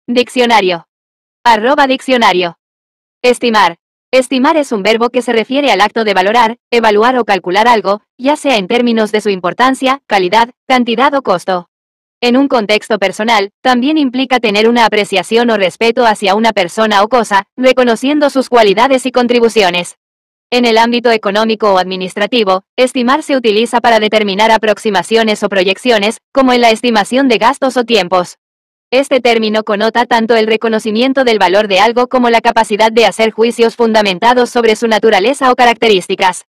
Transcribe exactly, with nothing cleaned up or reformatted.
Diccionario. Arroba diccionario. Estimar. Estimar es un verbo que se refiere al acto de valorar, evaluar o calcular algo, ya sea en términos de su importancia, calidad, cantidad o costo. En un contexto personal, también implica tener una apreciación o respeto hacia una persona o cosa, reconociendo sus cualidades y contribuciones. En el ámbito económico o administrativo, estimar se utiliza para determinar aproximaciones o proyecciones, como en la estimación de gastos o tiempos. Este término conota tanto el reconocimiento del valor de algo como la capacidad de hacer juicios fundamentados sobre su naturaleza o características.